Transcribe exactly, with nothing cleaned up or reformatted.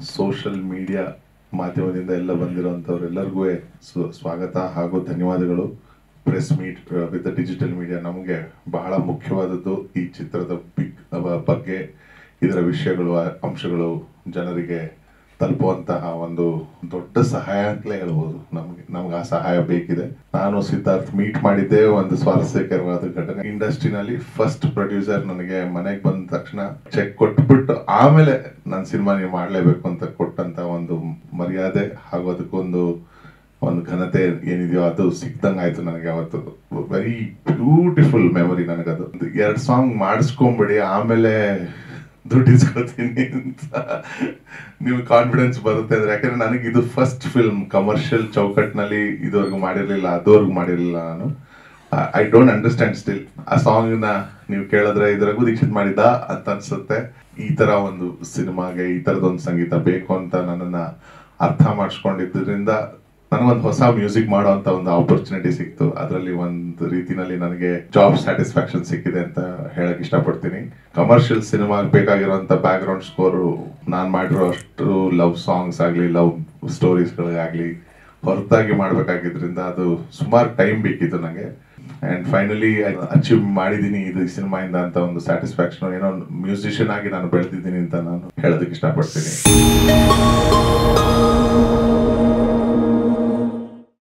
Social media ಮಾಧ್ಯಮದಿಂದ ಎಲ್ಲ ಬಂದಿರುವಂಥವ್ರೆಲ್ಲರಿಗೂ ಸ್ವಾಗತ ಹಾಗೂ ಧನ್ಯವಾದಗಳು. Press meet with digital media ನಮಗೆ ಬಹಳ ಮುಖ್ಯವಾದದ್ದು ಈ ಚಿತ್ರದ ಬಿಗ್ ಬಗ್ಗೆ, ಇದರ ವಿಷಯಗಳು ಅಂಶಗಳು ಜನರಿಗೆ ತಲುಪುವಂತಹ ಒಂದು ದೊಡ್ಡ ಸಹಾಯ ಅಂತಲೇ ಹೇಳ್ಬೋದು. ನಮ್ಗೆ ನಮ್ಗೆ ಆ ಸಹಾಯ ಬೇಕಿದೆ. ನಾನು ಸಿದ್ಧಾರ್ಥ್ ಮೀಟ್ ಮಾಡಿದ್ದೆ ಒಂದು ಸ್ವಾರಸ್ಯಕರವಾದ ಘಟನೆ. ಇಂಡಸ್ಟ್ರಿನಲ್ಲಿ ಫಸ್ಟ್ ಪ್ರೊಡ್ಯೂಸರ್ ನನಗೆ ಮನೆಗೆ ಬಂದ ತಕ್ಷಣ ಚೆಕ್ ಕೊಟ್ಬಿಟ್ಟು ಆಮೇಲೆ ನನ್ನ ಸಿನಿಮಾ ನೀವು ಮಾಡಲೇಬೇಕು ಅಂತ ಕೊಟ್ಟಂತ ಒಂದು ಮರ್ಯಾದೆ ಹಾಗೂ ಅದಕ್ಕೊಂದು ಒಂದು ಘನತೆ ಏನಿದೆಯೋ ಅದು ಸಿಕ್ದಂಗೆ ಆಯ್ತು ನನಗೆ. ಅವತ್ತು ವೆರಿ ಬ್ಯೂಟಿಫುಲ್ ಮೆಮೊರಿ ನನಗದು. ಎರಡು ಸಾಂಗ್ ಮಾಡಿಸ್ಕೊಂಬಿಡಿ ಆಮೇಲೆ ದುಡ್ಡು ಇಸ್ಕೊತೀನಿ ಅಂತ ನೀವು ಕಾನ್ಫಿಡೆನ್ಸ್ ಬರುತ್ತೆ ಅಂದ್ರೆ, ಯಾಕಂದ್ರೆ ನನಗೆ ಇದು ಫಸ್ಟ್ ಫಿಲ್ಮ್ ಕಮರ್ಷಿಯಲ್ ಚೌಕಟ್ಟಿನಲ್ಲಿ ಇದುವರೆಗೂ ಮಾಡಿರಲಿಲ್ಲ, ಅದುವರೆಗೂ ಮಾಡಿರಲಿಲ್ಲ ನಾನು. I don't understand still. ಆ ಸಾಂಗ್ನ ನೀವು ಕೇಳಿದ್ರೆ ಇದು ರಘುದೀಕ್ಷಿತ್ ಮಾಡಿದ್ದ ಅಂತ ಅನ್ಸುತ್ತೆ. ಈ ತರ ಒಂದು ಸಿನಿಮಾಗೆ ಈ ತರದೊಂದು ಸಂಗೀತ ಬೇಕು ಅಂತ ನನ್ನನ್ನ ಅರ್ಥ ಮಾಡಿಸ್ಕೊಂಡಿದ್ದರಿಂದ ನನಗೊಂದು ಹೊಸ ಮ್ಯೂಸಿಕ್ ಮಾಡೋ ಅಂತ ಒಂದು ಆಪರ್ಚುನಿಟಿ ಸಿಕ್ತು. ಅದರಲ್ಲಿ ಒಂದು ರೀತಿನಲ್ಲಿ ನನಗೆ ಜಾಬ್ ಸ್ಯಾಟಿಸ್ಫ್ಯಾಕ್ಷನ್ ಸಿಕ್ಕಿದೆ ಅಂತ ಹೇಳಕ್ ಇಷ್ಟಪಡ್ತೀನಿ. ಕಮರ್ಷಿಯಲ್ ಸಿನಿಮಾಗೆ ಬೇಕಾಗಿರುವಂತ ಬ್ಯಾಕ್ ಗ್ರೌಂಡ್ ಸ್ಕೋರು ನಾನು ಮಾಡಿರೋ ಅಷ್ಟು ಲವ್ ಸಾಂಗ್ಸ್ ಆಗಲಿ ಲವ್ ಸ್ಟೋರೀಸ್ಗಳಿಗಾಗಲಿ ಹೊರತಾಗಿ ಮಾಡಬೇಕಾಗಿದ್ರಿಂದ ಅದು ಸುಮಾರು ಟೈಮ್ ಬೇಕಿತ್ತು ನನಗೆ. ಆ್ಯಂಡ್ ಫೈನಲಿ ಅಚೀವ್ ಮಾಡಿದ್ದೀನಿ ಇದು ಈ ಸಿನಿಮಾಯಿಂದ ಅಂತ ಒಂದು ಸ್ಯಾಟಿಸ್ಫ್ಯಾಕ್ಷನ್, ಏನೋ ಮ್ಯೂಸಿಷಿಯನ್ ಆಗಿ ನಾನು ಬೆಳೆದಿದ್ದೀನಿ ಅಂತ ನಾನು ಹೇಳೋದಕ್ಕೆ ಇಷ್ಟಪಡ್ತೀನಿ.